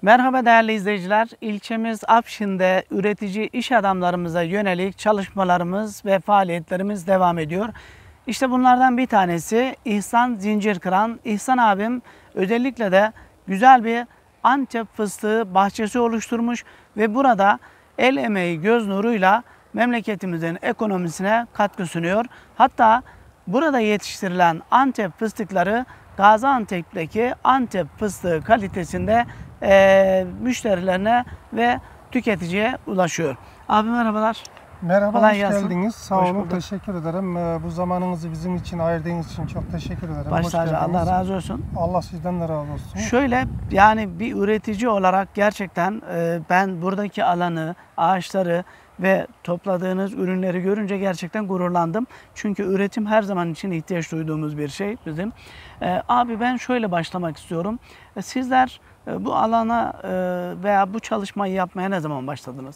Merhaba değerli izleyiciler. İlçemiz Afşin'de üretici iş adamlarımıza yönelik çalışmalarımız ve faaliyetlerimiz devam ediyor. İşte bunlardan bir tanesi İhsan Zincirkıran. İhsan abim özellikle de güzel bir Antep fıstığı bahçesi oluşturmuş ve burada el emeği göz nuruyla memleketimizin ekonomisine katkı sunuyor. Hatta burada yetiştirilen Antep fıstıkları Gaziantep'teki Antep fıstığı kalitesinde müşterilerine ve tüketiciye ulaşıyor. Abi merhabalar. Merhaba, Kolay hoş gelsin. geldiniz. Sağ Hoş olun, bulduk. teşekkür ederim. Bu zamanınızı bizim için ayırdığınız için çok teşekkür ederim. Baş Hoş tacı, geldiniz. Allah razı olsun. Allah sizden de razı olsun. Şöyle yani bir üretici olarak gerçekten ben buradaki alanı, ağaçları ve topladığınız ürünleri görünce gerçekten gururlandım. Çünkü üretim her zaman için ihtiyaç duyduğumuz bir şey bizim. Abi ben şöyle başlamak istiyorum. Sizler bu alana veya bu çalışmayı yapmaya ne zaman başladınız?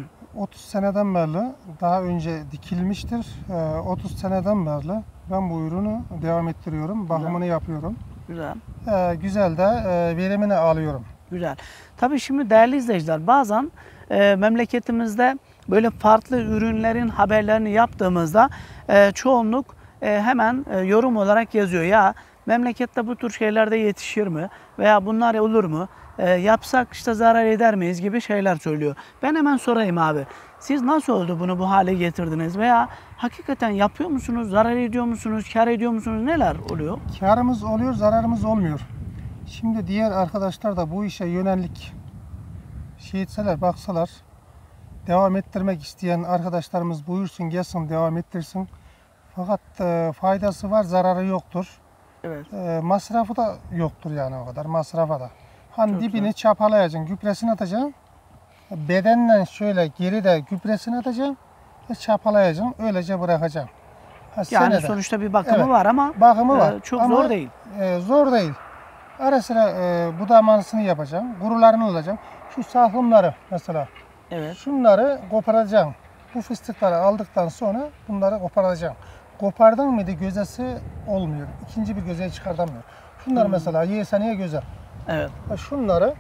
30 seneden beri, daha önce dikilmiştir. 30 seneden beri ben bu ürünü devam ettiriyorum. Bakımını yapıyorum. Güzel. Güzel de verimini alıyorum. Güzel. Tabii şimdi değerli izleyiciler bazen memleketimizde böyle farklı ürünlerin haberlerini yaptığımızda çoğunluk hemen yorum olarak yazıyor. Ya memlekette bu tür şeylerde yetişir mi? Veya bunlar olur mu? Yapsak işte zarar eder miyiz gibi şeyler söylüyor. Ben hemen sorayım abi. Siz nasıl oldu bunu bu hale getirdiniz? Veya hakikaten yapıyor musunuz? Zarar ediyor musunuz? Kar ediyor musunuz? Neler oluyor? Karımız oluyor, zararımız olmuyor. Şimdi diğer arkadaşlar da bu işe yönelik etseler, baksalar, devam ettirmek isteyen arkadaşlarımız buyursun, gelsin, devam ettirsin. Fakat faydası var, zararı yoktur. Evet. Masrafı da yoktur yani o kadar, masrafa da. Hani Çok dibini güzel. çapalayacaksın, gübresini atacaksın. Bedenle şöyle geride gübresini atacaksın ve çapalayacaksın, öylece bırakacaksın. Yani Senede. sonuçta bir bakımı Evet, var ama bakımı var. çok Ama, zor değil. Zor değil. Ara sıra budamasını yapacaksın, gurularını alacaksın. Şu salkımları mesela, Evet. şunları koparacaksın. Bu fıstıkları aldıktan sonra bunları koparacaksın. Kopardın mıydı gözesi olmuyor. İkinci bir gözeye çıkartamıyor. Şunlar mesela seneye göze. Evet. Şunları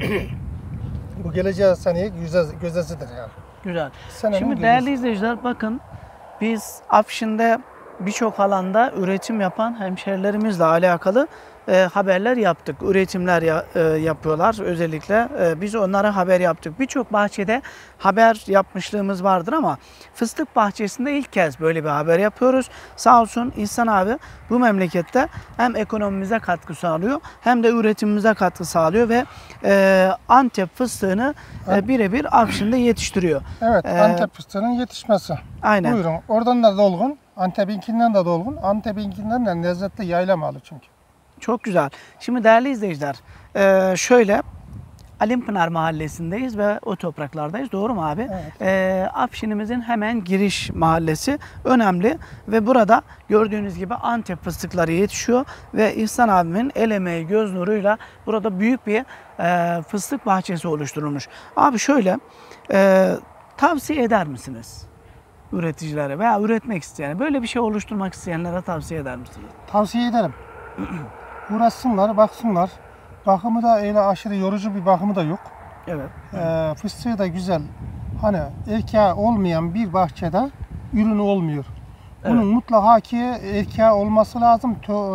bu geleceği seneye gözesidir yani. Güzel. Senenin Şimdi gözesi. değerli izleyiciler bakın biz Afşin'de birçok alanda üretim yapan hemşerilerimizle alakalı haberler yaptık. Üretimler yapıyorlar özellikle. Biz onlara haber yaptık. Birçok bahçede haber yapmışlığımız vardır ama fıstık bahçesinde ilk kez böyle bir haber yapıyoruz. Sağ olsun İhsan abi bu memlekette hem ekonomimize katkı sağlıyor hem de üretimimize katkı sağlıyor ve Antep fıstığını birebir Afşin'de yetiştiriyor. Evet, Antep fıstığının yetişmesi. Aynen. Buyurun. Oradan da dolgun. Antep'inkinden de dolgun. Antep'inkinden de lezzetli yayla malı çünkü. Çok güzel. Şimdi değerli izleyiciler, şöyle Alimpınar Mahallesi'ndeyiz ve o topraklardayız. Doğru mu abi? Evet. Afşin'imizin hemen giriş mahallesi önemli ve burada gördüğünüz gibi Antep fıstıkları yetişiyor ve İhsan abimin el emeği göz nuruyla burada büyük bir fıstık bahçesi oluşturulmuş. Abi şöyle tavsiye eder misiniz üreticilere veya üretmek isteyene, böyle bir şey oluşturmak isteyenlere tavsiye eder misiniz? Tavsiye ederim. Uğraşsınlar, baksınlar. Bakımı da öyle aşırı yorucu bir bakımı da yok. Evet. Fıstığı da güzel. Hani erkeği olmayan bir bahçede ürün olmuyor. Bunun mutlaka ki erkeği olması lazım.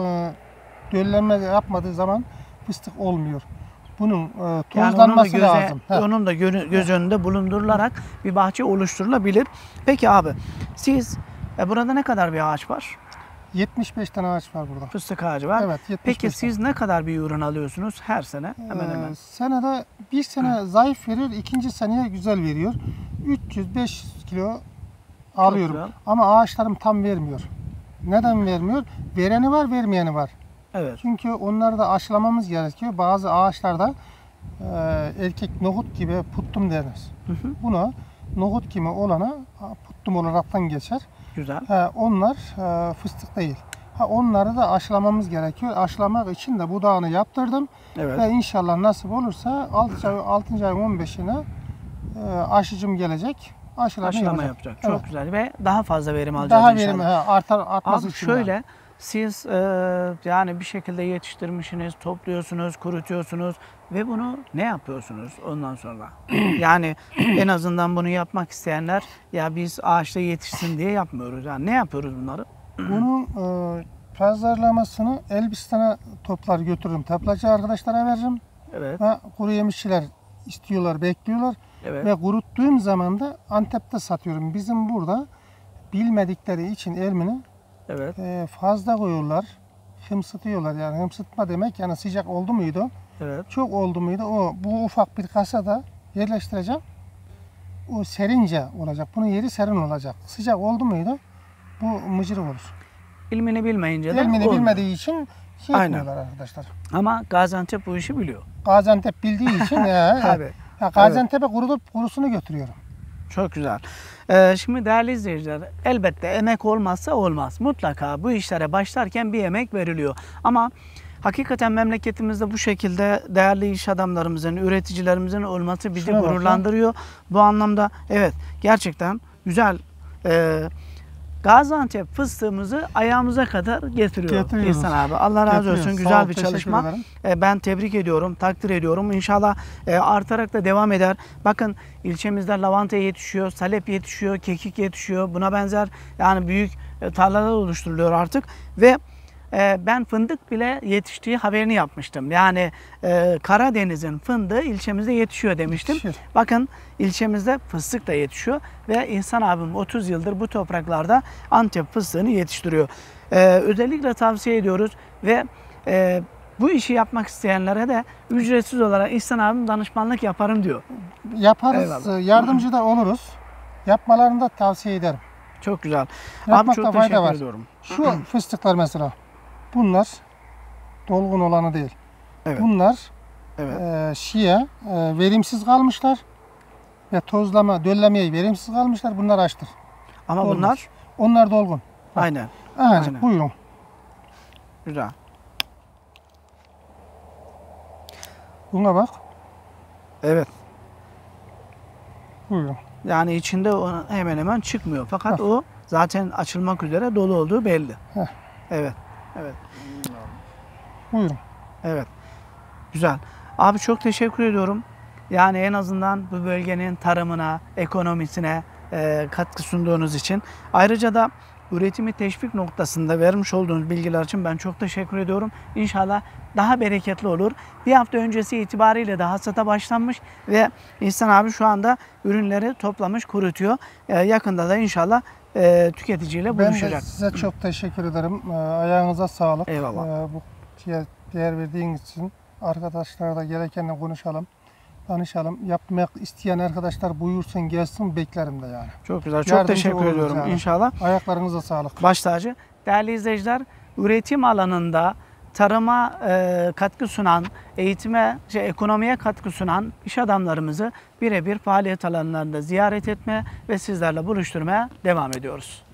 Döllenme yapmadığı zaman fıstık olmuyor. Bunun tozlanması lazım. Onun da göz önünde bulundurularak bir bahçe oluşturulabilir. Peki abi siz burada ne kadar bir ağaç var? 75 tane ağaç var burada. Fıstık ağacı var. Evet, 75 Peki tane. siz ne kadar bir ürün alıyorsunuz her sene? Hemen hemen. Senede bir sene zayıf veriyor, ikinci seneye güzel veriyor. 300-500 kilo alıyorum. güzel. Ama ağaçlarım tam vermiyor. Neden vermiyor? Vereni var, vermeyeni var. Evet. Çünkü onları da aşılamamız gerekiyor. Bazı ağaçlarda erkek nohut gibi puttum denir. Buna nohut gibi olana puttum olaraktan geçer. Güzel. Onlar fıstık değil. Onları da aşılamamız gerekiyor. Aşılamak için de budağını yaptırdım. Evet. Ve inşallah nasip olursa 6. ayın 15'ine aşıcım gelecek. Aşılama yapacak. Çok Evet. güzel ve daha fazla verim alacağız Daha inşallah. verim artması Abi için. şöyle siz yani bir şekilde yetiştirmişsiniz, topluyorsunuz, kurutuyorsunuz ve bunu ne yapıyorsunuz ondan sonra? Yani en azından bunu yapmak isteyenler ya biz ağaçta yetişsin diye yapmıyoruz. Yani ne yapıyoruz bunları? Bunun pazarlamasını Elbistan'a toplar götürürüm. Taplacı arkadaşlara veririm. Evet, Ve kuru yemişçiler istiyorlar, bekliyorlar. evet, Ve kuruttuğum zaman da Antep'te satıyorum. Bizim burada bilmedikleri için elmini evet, fazla koyuyorlar. Hımsıtıyorlar. Yani hımsıtma demek yani sıcak oldu muydu? evet. Çok oldu muydu? Bu ufak bir kasada yerleştireceğim. O serince olacak. Bunun yeri serin olacak. Sıcak oldu muydu? Bu mıcırık olur. İlmini bilmeyince de Elmini olmuyor. bilmediği için şey Aynen. yapmıyorlar arkadaşlar. Ama Gaziantep bu işi biliyor. Gaziantep bildiği için Tabii. Gaziantep'e kurusunu götürüyorum. Çok güzel. Şimdi değerli izleyiciler, elbette emek olmazsa olmaz. Mutlaka bu işlere başlarken bir emek veriliyor. Ama hakikaten memleketimizde bu şekilde değerli iş adamlarımızın, üreticilerimizin olması bizi Şuna bak ya. gururlandırıyor. Bu anlamda evet gerçekten güzel. Gaziantep fıstığımızı ayağımıza kadar getiriyor Getiriyoruz. İhsan abi. Allah razı Getiriyoruz. olsun. Sağ Güzel ol, bir teşekkür çalışma. ederim. Ben tebrik ediyorum, takdir ediyorum. İnşallah artarak da devam eder. Bakın ilçemizde lavanta yetişiyor, salep yetişiyor, kekik yetişiyor. Buna benzer yani büyük tarlalar oluşturuluyor artık ve ben fındık bile yetiştiği haberini yapmıştım. Yani Karadeniz'in fındığı ilçemizde yetişiyor demiştim. Yetişiyor. Bakın ilçemizde fıstık da yetişiyor ve İhsan abim 30 yıldır bu topraklarda Antep fıstığını yetiştiriyor. Özellikle tavsiye ediyoruz ve bu işi yapmak isteyenlere de ücretsiz olarak İhsan abim danışmanlık yaparım diyor. Yaparız. Eyvallah. Yardımcı da oluruz. Yapmalarını da tavsiye ederim. Çok güzel. Abi Yapmakta çok fayda teşekkür var. ediyorum. Şu fıstıklar mesela. Bunlar dolgun olanı değil. Evet. Bunlar Evet. verimsiz kalmışlar ve döllemeyi verimsiz kalmışlar. Bunlar açtır. Ama Olmaz. bunlar Onlar dolgun. aynen. Aynen. Buyurun. Güzel. Buna bak. Evet. Buyurun. Yani içinde o hemen hemen çıkmıyor. Fakat o zaten açılmak üzere dolu olduğu belli. Heh. Evet. Evet. Buyurun. Evet. Güzel. Abi çok teşekkür ediyorum. Yani en azından bu bölgenin tarımına, ekonomisine katkı sunduğunuz için. Ayrıca da üretimi teşvik noktasında vermiş olduğunuz bilgiler için ben çok teşekkür ediyorum. İnşallah daha bereketli olur. Bir hafta öncesi itibariyle de hasata başlanmış ve İhsan abi şu anda ürünleri toplamış, kurutuyor. Yakında da inşallah tüketiciyle Ben de buluşacak. size çok teşekkür ederim. Ayağınıza sağlık. Eyvallah. Bu değer verdiğiniz için arkadaşlara da gerekenle konuşalım, danışalım. Yapmak isteyen arkadaşlar buyursun gelsin beklerim de yani. Çok güzel. Çok Yardımcı teşekkür oluruz ediyorum yani. inşallah. Ayaklarınıza sağlık. Baş tacı. Değerli izleyiciler, üretim alanında tarıma katkı sunan, eğitime, ekonomiye katkı sunan iş adamlarımızı birebir faaliyet alanlarında ziyaret etme ve sizlerle buluşturmaya devam ediyoruz.